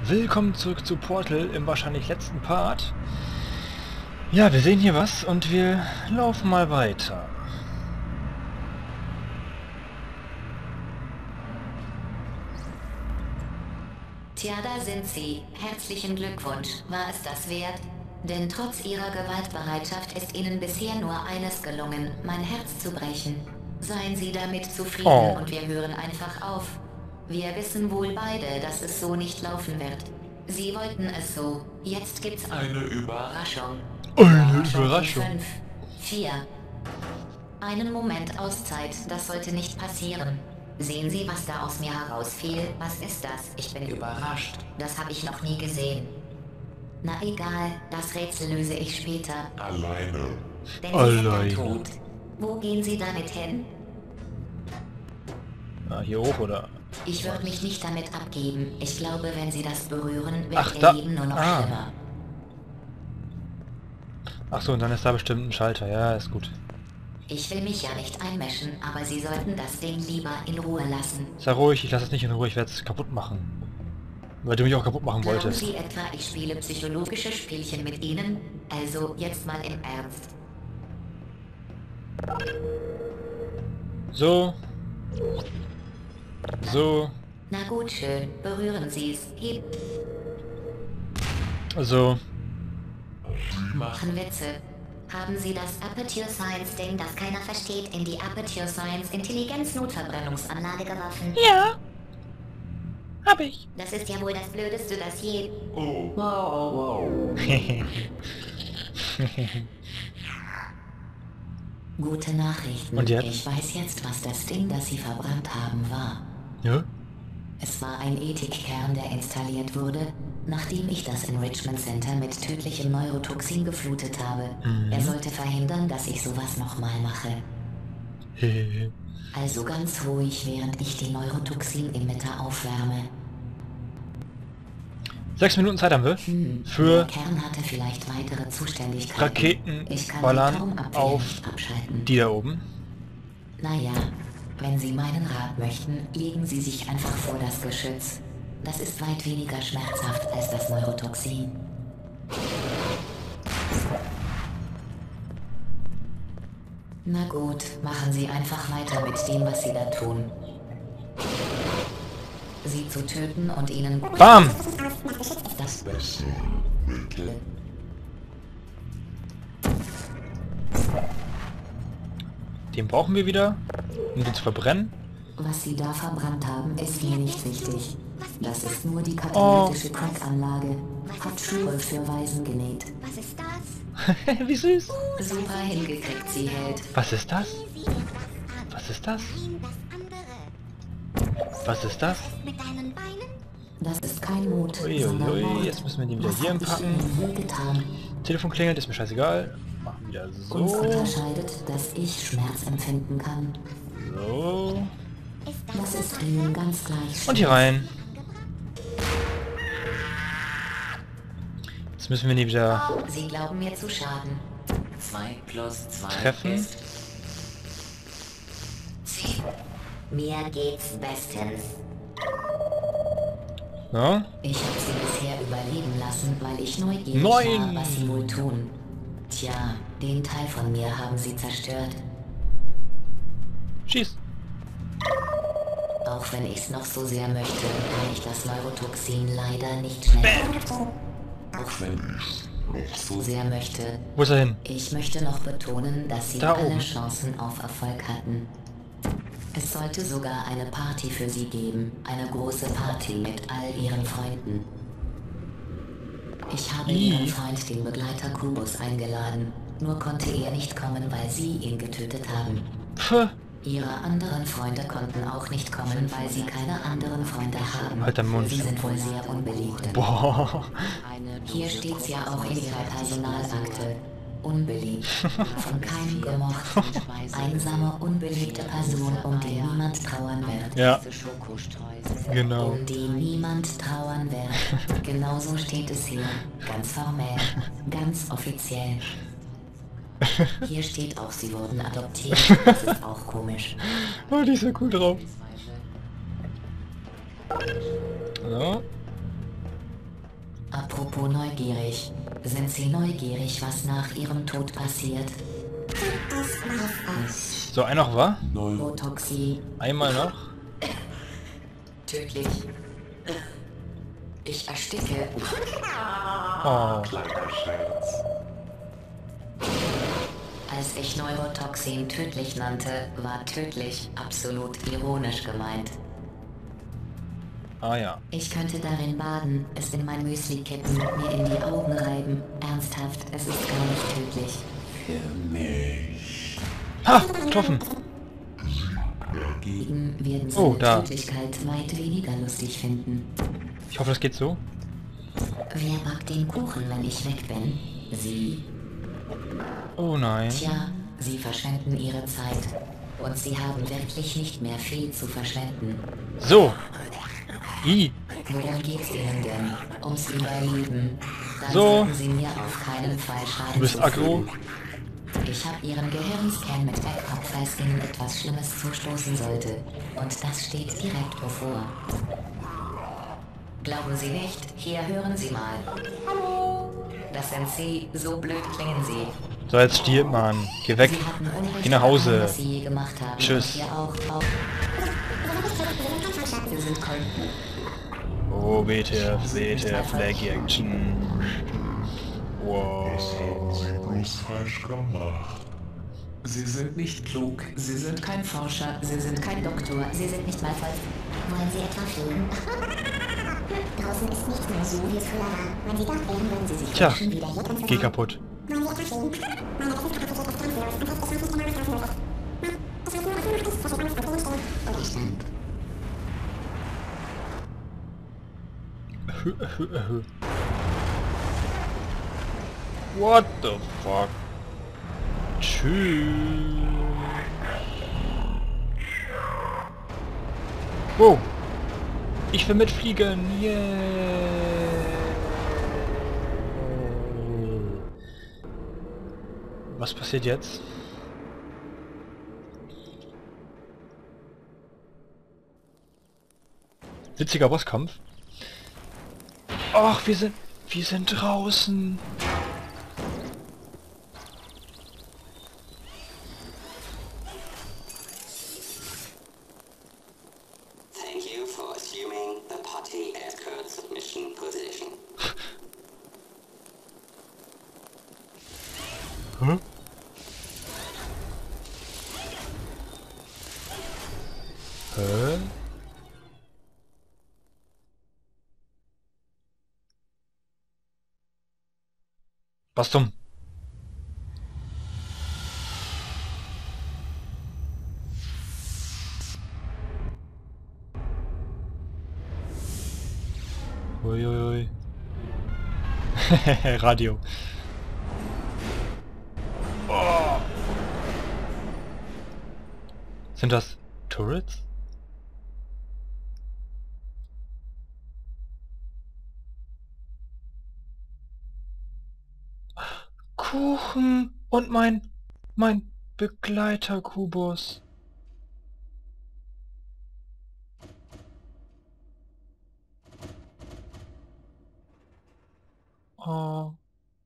Willkommen zurück zu Portal im wahrscheinlich letzten Part. Ja, wir sehen hier was und wir laufen mal weiter. Tja, da sind Sie. Herzlichen Glückwunsch. War es das wert? Denn trotz Ihrer Gewaltbereitschaft ist Ihnen bisher nur eines gelungen, mein Herz zu brechen. Seien Sie damit zufrieden und wir hören einfach auf. Wir wissen wohl beide, dass es so nicht laufen wird. Sie wollten es so. Jetzt gibt's eine Überraschung. Eine Überraschung. 5, 4. Einen Moment Auszeit, das sollte nicht passieren. Sehen Sie, was da aus mir herausfiel? Was ist das? Ich bin überrascht. Das habe ich noch nie gesehen. Na egal, das Rätsel löse ich später. Alleine. Denn Sie sind dann tot. Wo gehen Sie damit hin? Ah, hier hoch oder? Ich würde mich nicht damit abgeben. Ich glaube, wenn Sie das berühren, wird Ach, Ihr da. Leben nur noch schlimmer. Ach so, und dann ist da bestimmt ein Schalter. Ja, ist gut. Ich will mich ja nicht einmischen, aber Sie sollten das Ding lieber in Ruhe lassen. Sei ruhig, ich lasse es nicht in Ruhe, ich werde es kaputt machen. Weil du mich auch kaputt machen Glauben wolltest. Sie etwa, ich spiele psychologische Spielchen mit Ihnen? Also, jetzt mal im Ernst. So. So. Na gut, schön. Berühren Sie es. So. Machen Witze. Haben Sie das Aperture Science Ding, das keiner versteht, in die Aperture Science Intelligenz-Notverbrennungsanlage geworfen? Ja. Hab ich. Das ist ja wohl das Blödeste, das je... Gute Nachrichten. Und jetzt? Ich weiß jetzt, was das Ding, das Sie verbrannt haben, war. Ja? Es war ein Ethikkern, der installiert wurde, nachdem ich das Enrichment Center mit tödlichem Neurotoxin geflutet habe. Er sollte verhindern, dass ich sowas nochmal mache. Also ganz ruhig, während ich die Neurotoxin-Emitter aufwärme. 6 Minuten Zeit haben wir. Der Für Kern hatte vielleicht weitere Zuständigkeiten. Raketen Ich kann die ballern Turmabwehr auf nicht abschalten. die da oben. Naja, wenn Sie meinen Rat möchten, legen Sie sich einfach vor das Geschütz. Das ist weit weniger schmerzhaft als das Neurotoxin. Na gut, machen Sie einfach weiter mit dem, was Sie da tun. Sie zu töten und Ihnen... Bam! Das Beste Mittel. Den brauchen wir wieder, um den zu verbrennen. Was Sie da verbrannt haben, ist mir nicht wichtig. Das ist nur die katalytische Crack-Anlage. Hat Schuhe für Waisen genäht. Was ist das? Wie süß. Super hingekriegt, Sie Held. Was ist das? Sieh etwas an. Was ist das? Ihm das andere. Was ist das? Mit deinen Beinen? Das ist kein Mut, sondern Uiuiui, Mord. jetzt müssen wir den wieder Was hier hab ich packen. Ihnen wohl getan? Telefon klingelt, ist mir scheißegal. Machen wir Uns so. unterscheidet, dass ich Schmerz empfinden kann. So. Ist Das ist Ihnen ganz gleich. Und hier rein. Jetzt müssen wir den wieder Sie glauben mir zu schaden. 2 plus 2 treffen. ist 10. Mir geht's bestens. So. Ich habe Sie bisher überleben lassen, weil ich neugierig 9. war, was Sie wohl tun. Tja, den Teil von mir haben Sie zerstört. Schieß. Auch wenn ich's noch so sehr möchte, kann ich das Neurotoxin leider nicht schnell. Auch wenn ich's noch So sehr möchte. Wo ist er hin? Ich möchte noch betonen, dass Sie Da alle oben. Chancen auf Erfolg hatten. Es sollte sogar eine Party für Sie geben. Eine große Party mit all Ihren Freunden. Ich habe Ihren Freund, den Begleiter Kubus, eingeladen. Nur konnte er nicht kommen, weil Sie ihn getötet haben. Pff. Ihre anderen Freunde konnten auch nicht kommen, weil sie keine anderen Freunde haben. Halt deinen Mund. Sie sind wohl sehr unbeliebt. Boah. Hier steht's ja auch in Ihrer Personalakte. Unbeliebt. Von keinem gemocht. Einsame, unbeliebte Person, um die niemand trauern wird. Ja. Genau. Um die niemand trauern wird. Genauso steht es hier. Ganz formell. Ganz offiziell. Hier steht auch, sie wurden adoptiert. Das ist auch komisch. Oh, die ist so cool drauf. So. Apropos neugierig. Sind Sie neugierig, was nach Ihrem Tod passiert? So, ein noch war? Botoxie, Einmal noch. tödlich. Ich ersticke. Oh. Kleiner Scherz. Als ich Neurotoxin tödlich nannte, war tödlich absolut ironisch gemeint. Ah ja. Ich könnte darin baden, es in mein Müsli kippen, mir in die Augen reiben. Ernsthaft, es ist gar nicht tödlich. Für mich. Ha! Getroffen! Dagegen werden Sie Oh, da. Tödlichkeit weit weniger lustig finden. Ich hoffe, das geht so. Wer backt den Kuchen, wenn ich weg bin? Sie? Oh nein. Tja, Sie verschwenden Ihre Zeit. Und Sie haben wirklich nicht mehr viel zu verschwenden. So. I. Worum geht's Ihnen denn? Ums Überleben. Dann So. sollten Sie mir auf keinen Fall Schaden Du bist aggro. zufügen. Ich habe Ihren Gehirnscan mit Backup, falls Ihnen etwas Schlimmes zustoßen sollte. Und das steht direkt bevor. Glauben Sie nicht? Hier hören Sie mal. Hallo. Das sind Sie, so blöd klingen Sie. So, jetzt stirb, Mann. Geh weg. Sie hatten Unrecht Geh nach Hause. daran, was Sie je gemacht haben. Tschüss. Und hier auch. Sie sind Kolben. Oh, WTF, WTF, Flag Action. Wow. Was haben Sie bloß falsch gemacht? Sie sind nicht klug. Sie sind kein Forscher, Sie sind kein Doktor, Sie sind nicht mal voll. Wollen Sie etwa fliegen? Draußen ist nichts mehr so, wie es früher war. Wenn Sie dort wären, würden Sie sich Tja, wünschen, wieder hier drin zu geh sein. kaputt. Wollen Sie etwa fliegen? Meine Kräfte hat sich etwas Kampflos. Und das ist nicht mehr kampflos. Das heißt nur, dass du machst, was du Angst und Das stimmt. What the fuck? Tschüss. Wow. Ich will mitfliegen. Yeah. Was passiert jetzt? Witziger Bosskampf. Ach, wir sind draußen. Thank you for assuming the party as current submission position. Hä? Hä? Was zum? Uiuiui. Radio. Oh. Sind das Turrets? Kuchen und mein Begleiter-Kubus. Oh.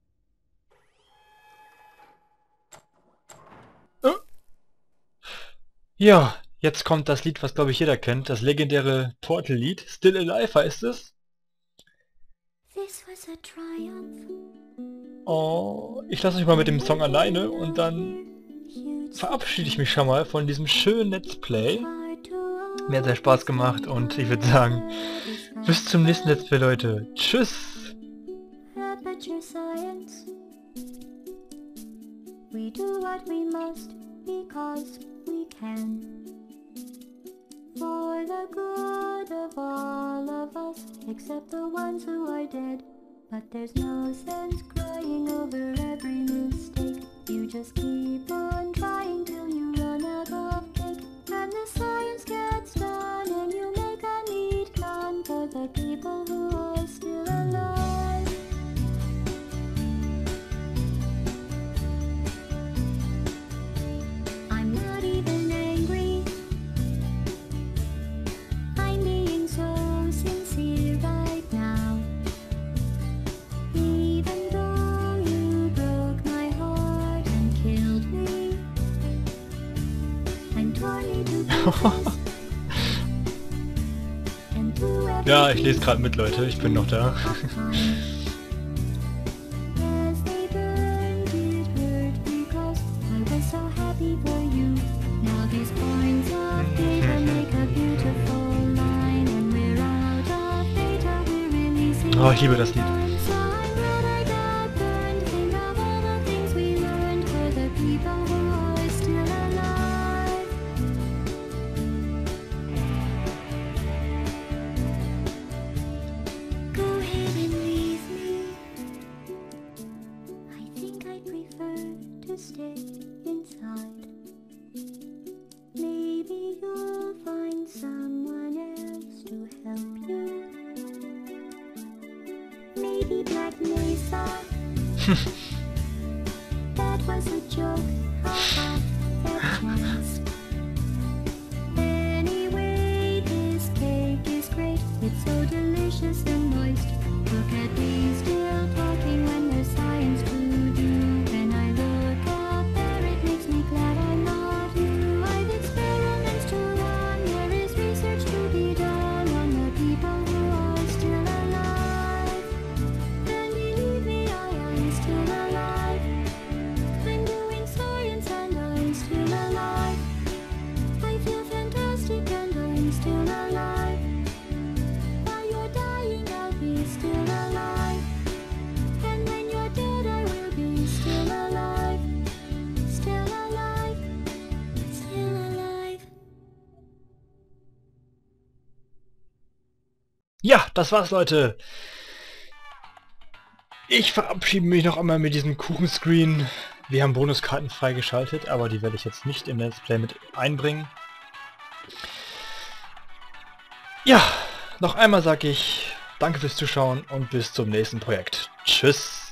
Ja, jetzt kommt das Lied, was glaube ich jeder kennt, das legendäre Portal-Lied. Still Alive heißt es. This was a triumph. Oh, ich lasse euch mal mit dem Song alleine und dann verabschiede ich mich schon mal von diesem schönen Let's Play. Mir hat sehr Spaß gemacht und ich würde sagen, bis zum nächsten Let's Play, Leute. Tschüss! Aperture science. We do what we must because we can. For the good of all of us, except the ones who are dead. But there's no sense crying over every mistake. You just keep on trying till you run out of cake. And the science gets done and you make a neat gun for the people who are still alive. I'm not even angry. I'm being so sincere right now. Ja, ich lese gerade mit, Leute. Ich bin noch da. Oh, ich liebe das Lied. Stay inside. Maybe you'll find someone else to help you. Maybe Black Mesa. That was a joke. Haha, fair chance. Anyway, this cake is great. It's so delicious and moist. Look at me still talking when there's science to do. When I look up there, it makes me glad I'm not you. I've experiments to run. There is research to be done on the people who are still alive. And believe me, I am still alive. I'm doing science and I'm still alive. I feel fantastic and I'm still alive. While you're dying, I'll be still alive. And when you're dead, I will be still alive. Still alive. Still alive. Ja, das war's, Leute. Ich verabschiede mich noch einmal mit diesem Kuchenscreen. Wir haben Bonuskarten freigeschaltet, aber die werde ich jetzt nicht im Let's Play mit einbringen. Ja, noch einmal sage ich danke fürs Zuschauen und bis zum nächsten Projekt. Tschüss.